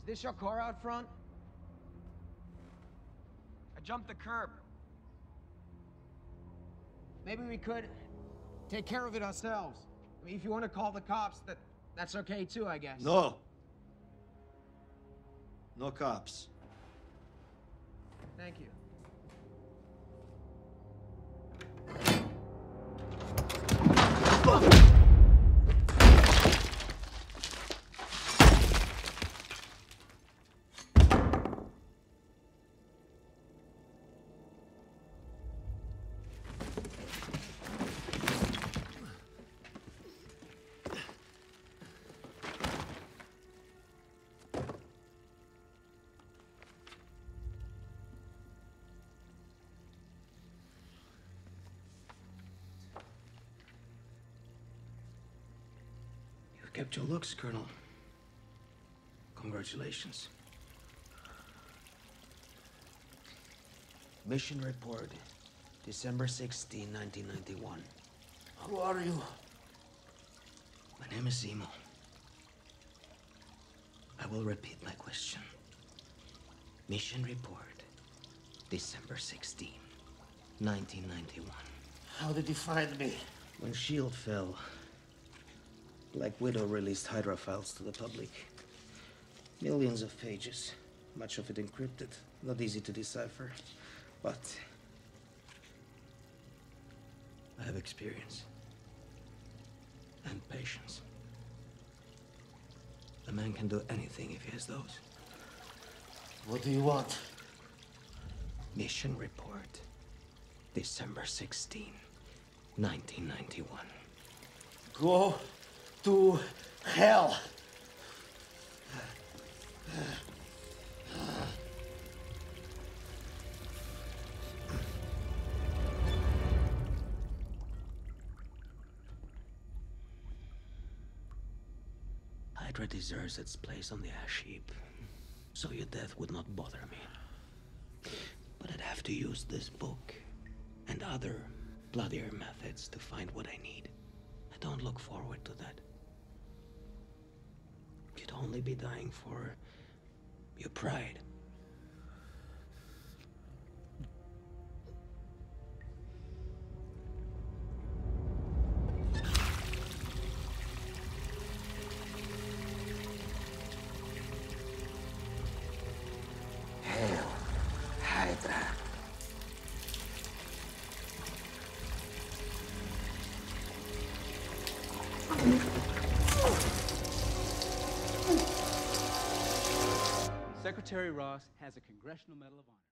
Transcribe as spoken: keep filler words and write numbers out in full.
this your car out front? I jumped the curb. Maybe we could take care of it ourselves. I mean, if you want to call the cops, that that's okay too, I guess. No. No cops. Thank you. Kept your looks, Colonel. Congratulations. Mission report, December sixteenth, nineteen ninety-one. Who are you? My name is Zemo. I will repeat my question. Mission report, December sixteenth, nineteen ninety-one. How did you find me? When S H I E L D fell, Black Widow released Hydra files to the public. Millions of pages, much of it encrypted, not easy to decipher. But I have experience and patience. A man can do anything if he has those. What do you want? Mission report, December sixteenth, nineteen ninety-one. Go to hell. Hydra deserves its place on the ash heap, so your death would not bother me. But I'd have to use this book and other bloodier methods to find what I need. I don't look forward to that. You'd only be dying for your pride. Hail, Hydra. Secretary Ross has a Congressional Medal of Honor.